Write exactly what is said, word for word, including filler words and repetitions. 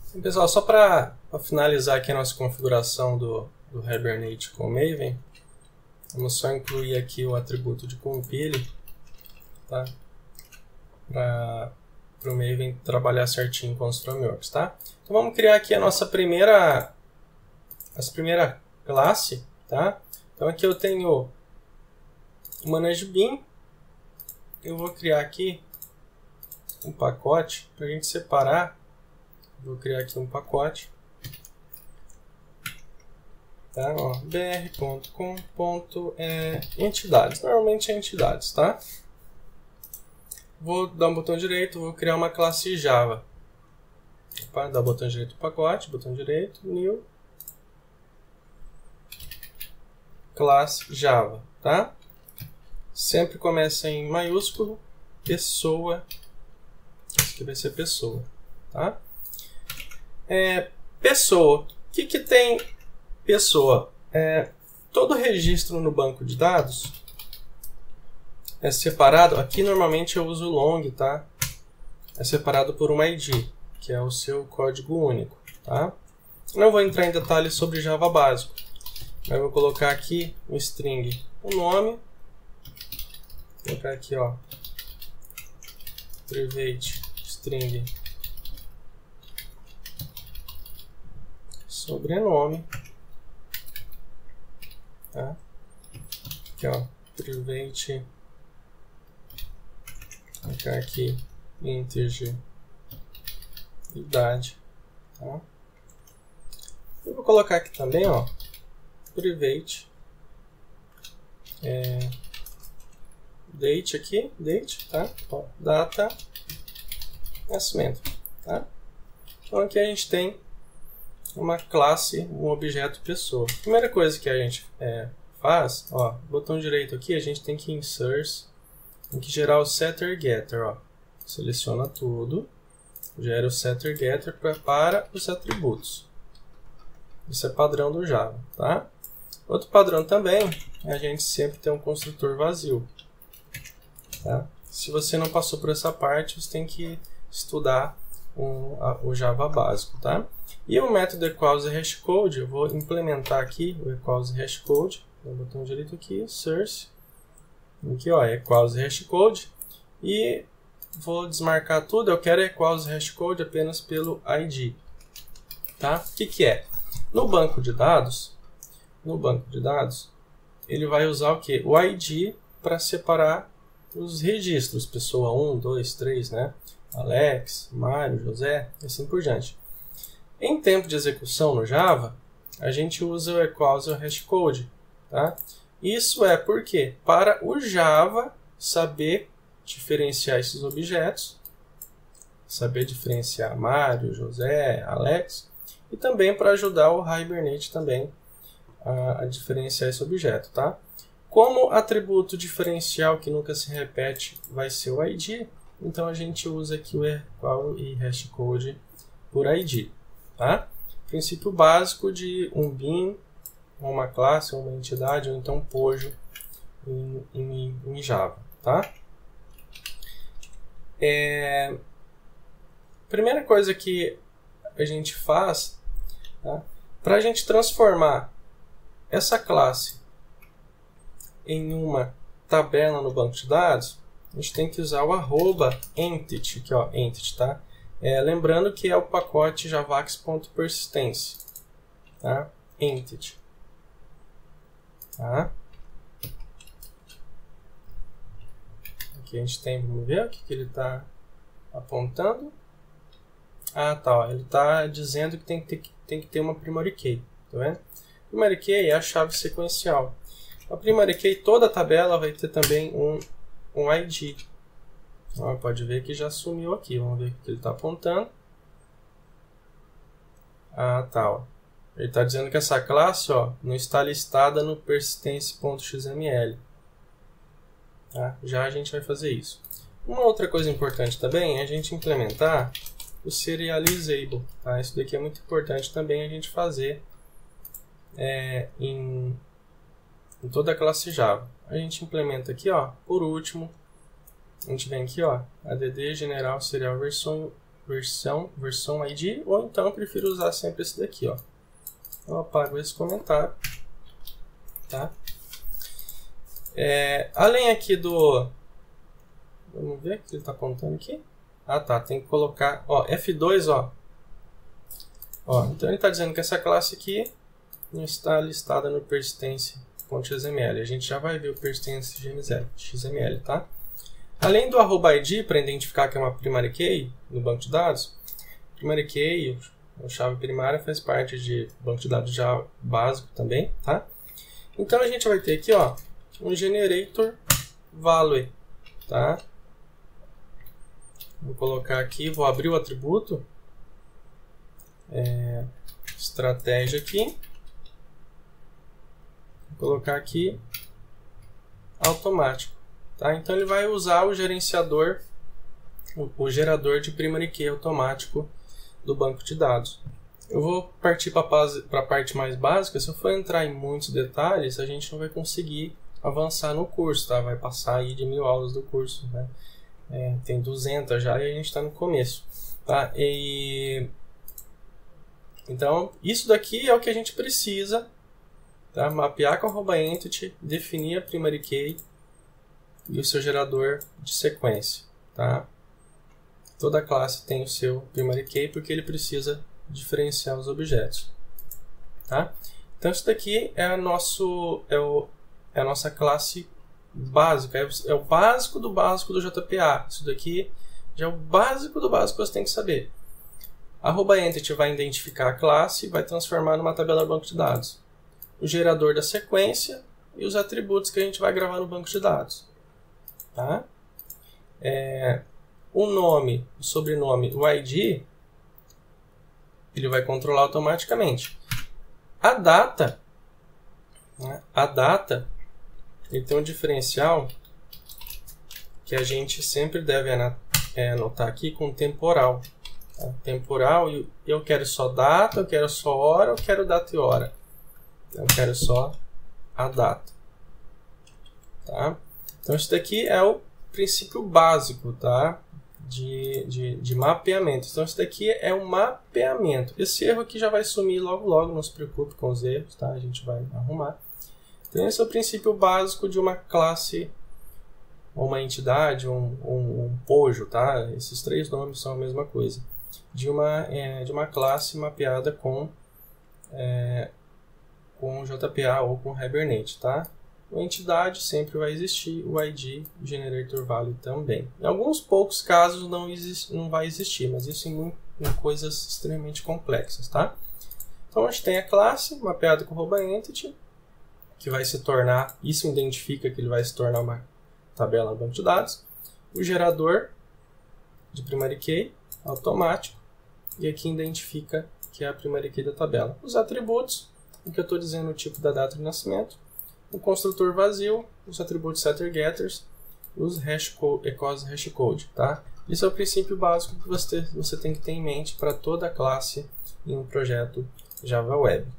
Então, pessoal, só para finalizar aqui a nossa configuração do, do Hibernate com o Maven, vamos só incluir aqui o atributo de compile, tá? Para o Maven trabalhar certinho com os frameworks, tá? Então vamos criar aqui a nossa primeira, essa primeira classe, tá? Então aqui eu tenho o ManageBean, eu vou criar aqui um pacote para a gente separar. Vou criar aqui um pacote, tá? br ponto com ponto entidades, normalmente é entidades, tá? Vou dar um botão direito, vou criar uma classe Java. Opa, dá o botão direito do pacote, botão direito, new, classe Java, tá? Sempre começa em maiúsculo, pessoa, isso aqui vai ser pessoa, tá? É, pessoa, o que, que tem pessoa? É, todo registro no banco de dados é separado, aqui normalmente eu uso long, tá? É separado por um I D, que é o seu código único, tá? Não vou entrar em detalhes sobre Java básico, mas vou colocar aqui um string, o nome, vou colocar aqui, ó, private string sobrenome, tá? Aqui, ó, private, vou colocar aqui integer idade, tá? Eu vou colocar aqui também, ó, private é, date aqui, date, tá? Ó, data, nascimento, tá? Então aqui a gente tem uma classe, um objeto pessoa. Primeira coisa que a gente é, faz, ó, botão direito aqui, a gente tem que insert, tem que gerar o setter getter, ó. Seleciona tudo, gera o setter getter pra, para os atributos. Isso é padrão do Java, tá? Outro padrão também é a gente sempre ter um construtor vazio, tá? Se você não passou por essa parte, você tem que estudar um, a, o Java básico, tá? E o método equals hashcode, eu vou implementar aqui o equals hashcode, no botão direito aqui, source, aqui ó, equals hashcode, e vou desmarcar tudo, eu quero equals hashcode apenas pelo I D, tá? O que que é? No banco de dados, no banco de dados, ele vai usar o que? O I D para separar os registros, pessoa um, dois, três, né? Alex, Mário, José, e assim por diante. Em tempo de execução no Java, a gente usa o equals hashcode, tá? Isso é porque para o Java saber diferenciar esses objetos, saber diferenciar Mário, José, Alex, e também para ajudar o Hibernate também a, a diferenciar esse objeto, tá? Como atributo diferencial que nunca se repete vai ser o I D, então a gente usa aqui o equal e hashcode por I D. Tá? Princípio básico de um bin, uma classe, uma entidade, ou então um pojo em, em, em Java. Tá? É, primeira coisa que a gente faz, tá? Para a gente transformar essa classe em uma tabela no banco de dados, a gente tem que usar o arroba entity, aqui, ó, entity, tá? É, lembrando que é o pacote javax.persistence, tá? Entity, tá? Aqui a gente tem, vamos ver o que, que ele está apontando. Ah, tá, ó, ele está dizendo que tem que ter, tem que ter uma primary key, tá vendo? Primary key é a chave sequencial. A primary key, toda a tabela vai ter também um, um I D. Ó, pode ver que já sumiu aqui. Vamos ver o que ele está apontando. Ah, tá. Ó. Ele está dizendo que essa classe, ó, não está listada no persistence.xml. Tá? Já a gente vai fazer isso. Uma outra coisa importante também é a gente implementar o serializable. Tá? Isso daqui é muito importante também a gente fazer é, em, em toda a classe Java. A gente implementa aqui, ó, por último, a gente vem aqui, ó, add general serial versão versão, versão I D, ou então eu prefiro usar sempre esse daqui, ó. Eu apago esse comentário, tá? É, além aqui do... Vamos ver o que ele está apontando aqui. Ah, tá. Tem que colocar... Ó, F dois, ó. Ó, então ele está dizendo que essa classe aqui não está listada no persistence.xml. A gente já vai ver o persistence.xml, tá? Além do arroba I D, para identificar que é uma primary key no banco de dados, primary key, a chave primária, faz parte de banco de dados já básico também, tá? Então a gente vai ter aqui, ó, um generator value, tá? Vou colocar aqui, vou abrir o atributo, é, estratégia aqui, vou colocar aqui automático, tá? Então ele vai usar o gerenciador, o, o gerador de primary key automático do banco de dados. Eu vou partir para a parte mais básica. Se eu for entrar em muitos detalhes, a gente não vai conseguir avançar no curso, tá? Vai passar aí de mil aulas do curso, né? É, tem duzentas já e a gente está no começo, tá? E... Então, isso daqui é o que a gente precisa, tá? Mapear com arroba entity, definir a primary key e o seu gerador de sequência, tá? Toda classe tem o seu primary key porque ele precisa diferenciar os objetos, tá? Então isso daqui é, a nosso, é, o, é a nossa classe básica, é o, é o básico do básico do J P A. Isso daqui já é o básico do básico que você tem que saber. Arroba entity vai identificar a classe e vai transformar numa tabela banco de dados. O gerador da sequência e os atributos que a gente vai gravar no banco de dados, tá? É, o nome, o sobrenome, o I D, ele vai controlar automaticamente. A data, né, a data, ele tem um diferencial que a gente sempre deve anotar aqui com temporal. Tá? Temporal, eu quero só data, eu quero só hora, eu quero data e hora. Eu quero só a data. Tá? Então isso daqui é o princípio básico, tá? De, de, de mapeamento. Então isso daqui é um mapeamento. Esse erro aqui já vai sumir logo logo, não se preocupe com os erros, tá? A gente vai arrumar. Então esse é o princípio básico de uma classe, ou uma entidade, um, um, um pojo, tá? Esses três nomes são a mesma coisa. De uma, é, de uma classe mapeada com, é, com J P A ou com Hibernate, tá? A entidade sempre vai existir, o I D, o Generator Value também. Em alguns poucos casos não, existe, não vai existir, mas isso em, em coisas extremamente complexas, tá? Então a gente tem a classe mapeada com arroba entity, que vai se tornar, isso identifica que ele vai se tornar uma tabela no banco de dados. O gerador de primary key, automático, e aqui identifica que é a primary key da tabela. Os atributos, o que eu estou dizendo, o tipo da data de nascimento. O construtor vazio, os atributos setter getters, os hash code, ecos hashcode, tá? Isso é o princípio básico que você, você tem que ter em mente para toda a classe em um projeto Java Web.